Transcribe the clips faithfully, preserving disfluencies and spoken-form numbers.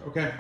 Okay.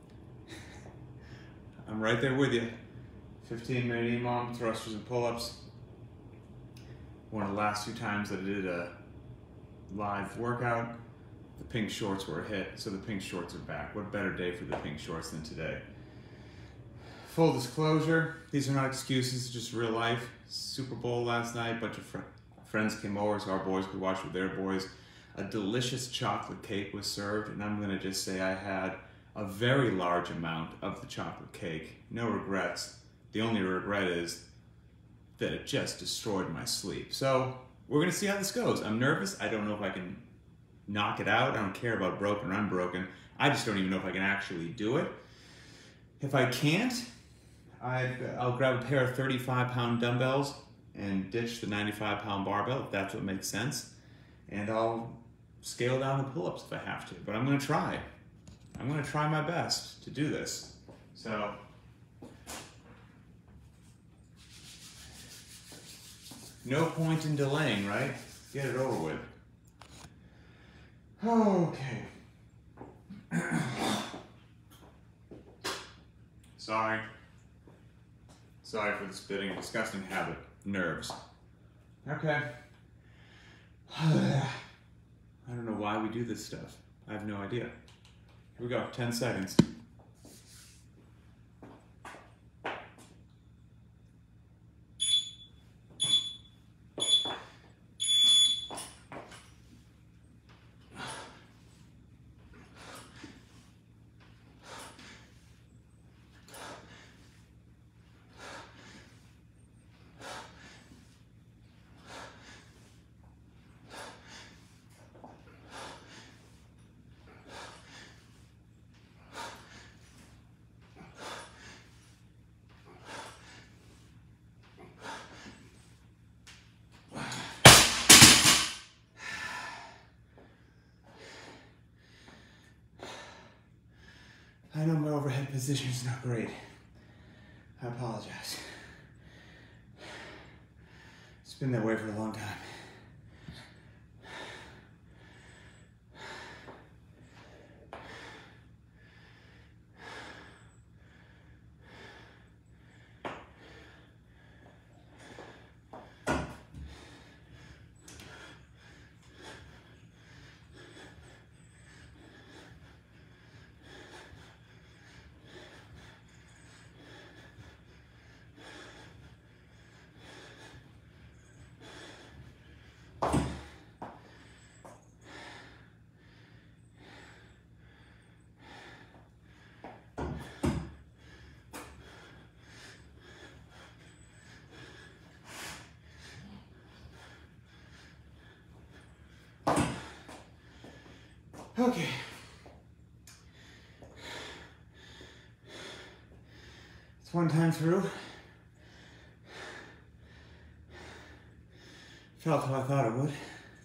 I'm right there with you. fifteen minute E M O M, thrusters and pull-ups. One of the last few times that I did a live workout, the pink shorts were a hit, so the pink shorts are back. What better day for the pink shorts than today? Full disclosure, these are not excuses, it's just real life. Super Bowl last night, a bunch of fr friends came over so our boys could watch with their boys. A delicious chocolate cake was served, and I'm gonna just say I had a very large amount of the chocolate cake. No regrets. The only regret is that it just destroyed my sleep. So we're gonna see how this goes. I'm nervous. I don't know if I can knock it out. I don't care about broken or unbroken. I just don't even know if I can actually do it. If I can't, I've, I'll grab a pair of thirty-five pound dumbbells and ditch the ninety-five pound barbell, if that's what makes sense. And I'll scale down the pull-ups if I have to, but I'm gonna try. I'm gonna try my best to do this. So, no point in delaying, right? Get it over with. Okay. Sorry. Sorry for the spitting, disgusting habit. Nerves. Okay. I don't know why we do this stuff. I have no idea. Here we go, ten seconds. I know my overhead position is not great. I apologize. It's been that way for a long time. Okay. It's one time through. Felt how I thought it would.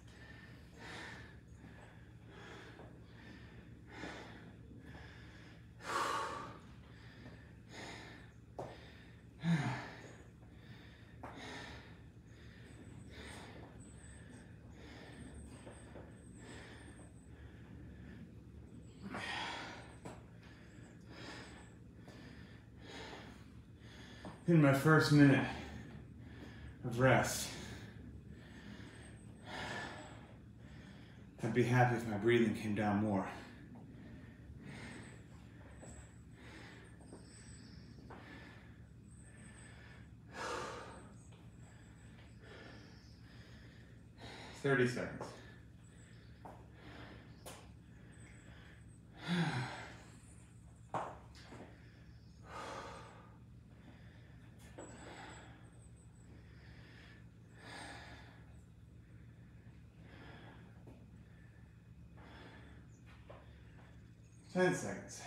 In my first minute of rest, I'd be happy if my breathing came down more. thirty seconds. ten seconds.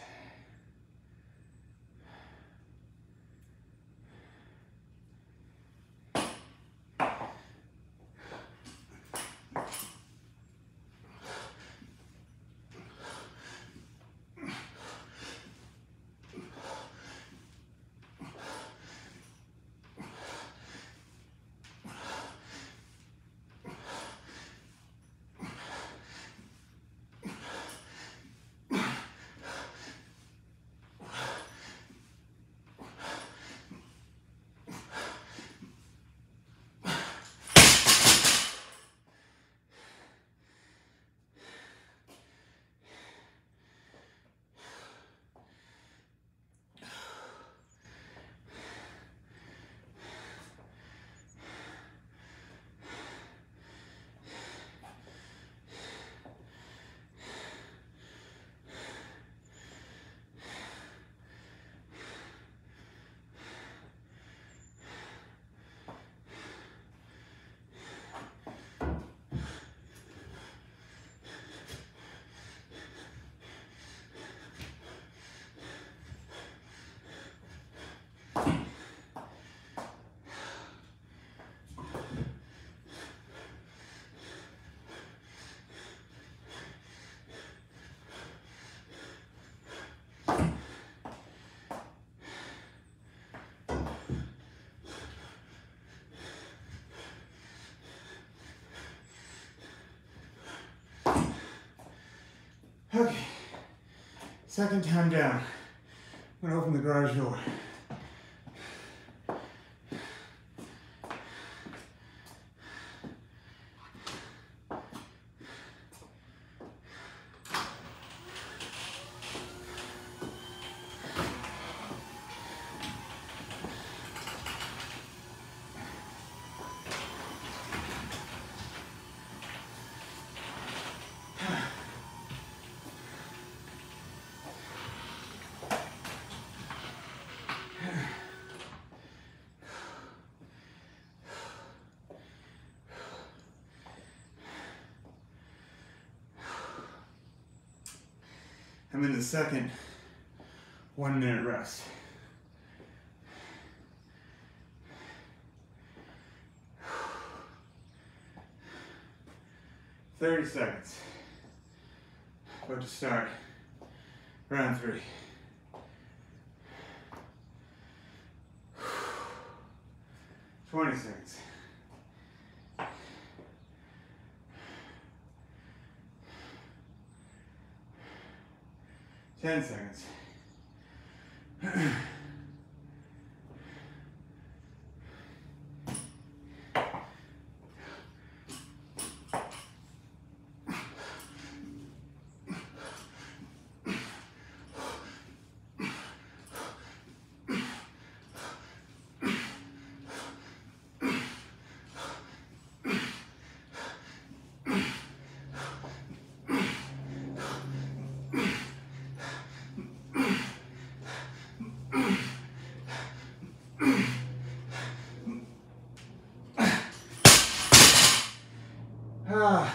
Second time down. I'm gonna open the garage door. I'm in the second one minute rest. thirty seconds. About to start round three. twenty seconds. ten seconds. Ah.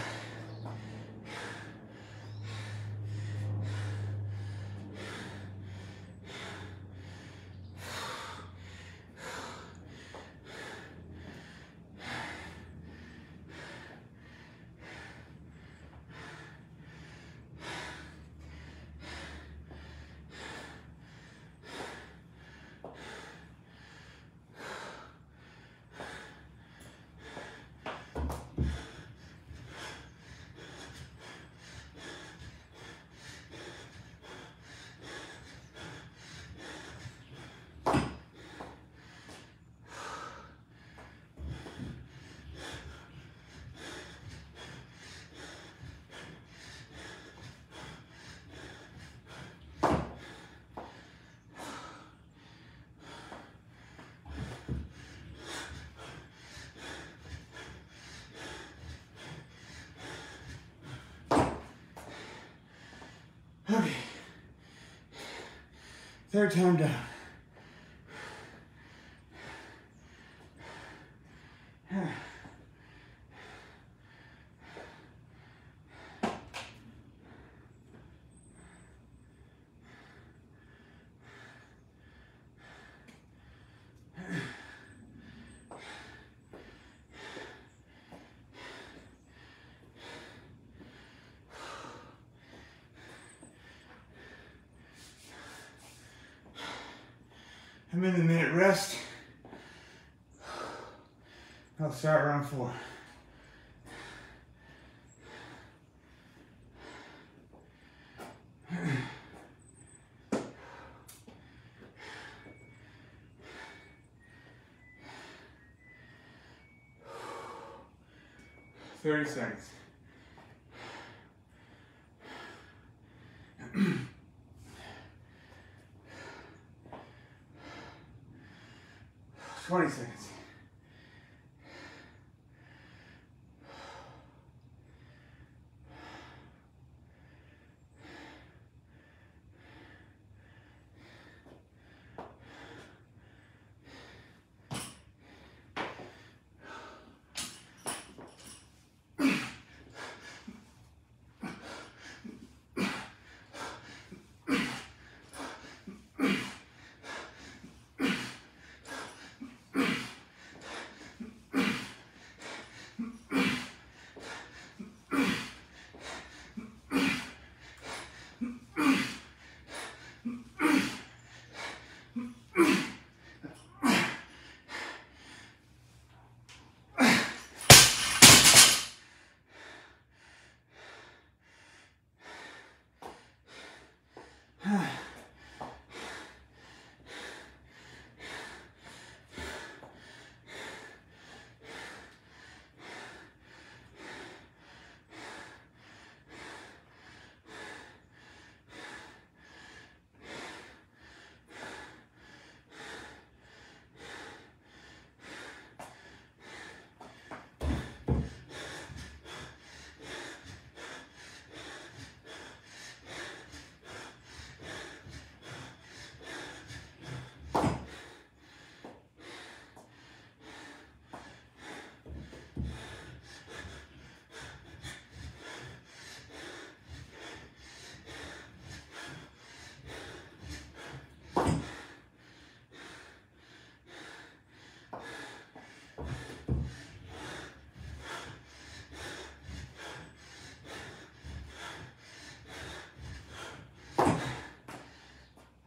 Okay. Third time down. I'm in the minute rest. I'll start round four. thirty seconds. twenty seconds.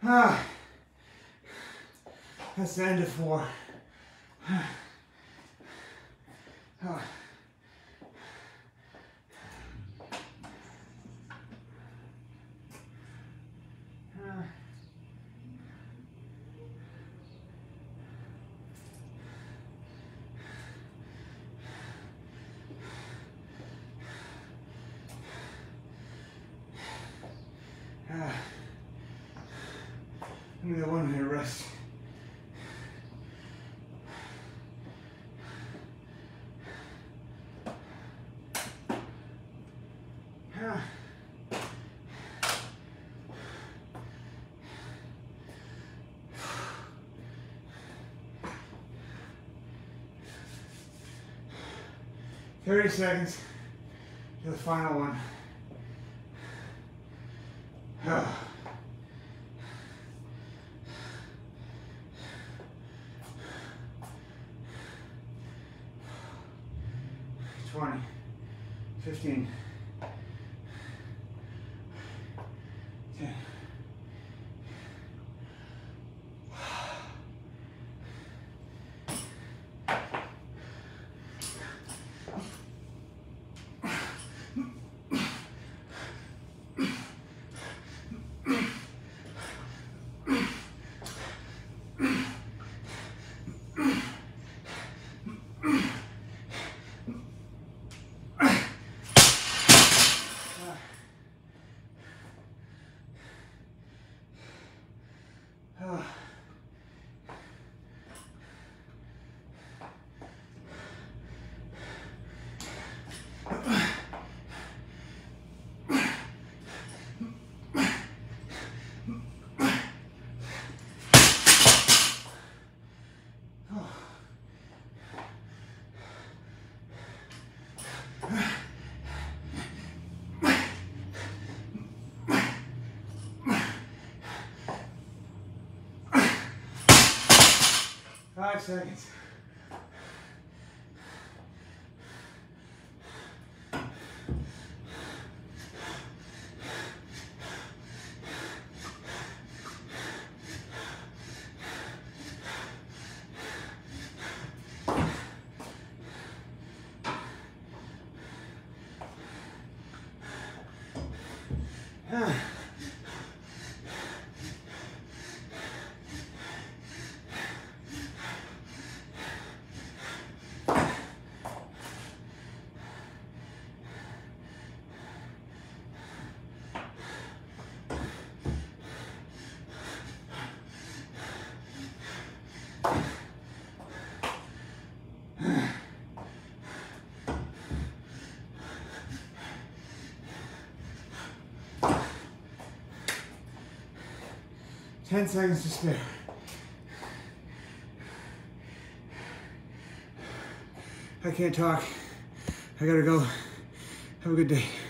Ah, that's the end of four. Ah. Ah. Give me the one minute rest. Ah. Thirty seconds to the final one. Ah. twenty, fifteen, ten. Five seconds. Ten seconds to spare. I can't talk. I gotta go. Have a good day.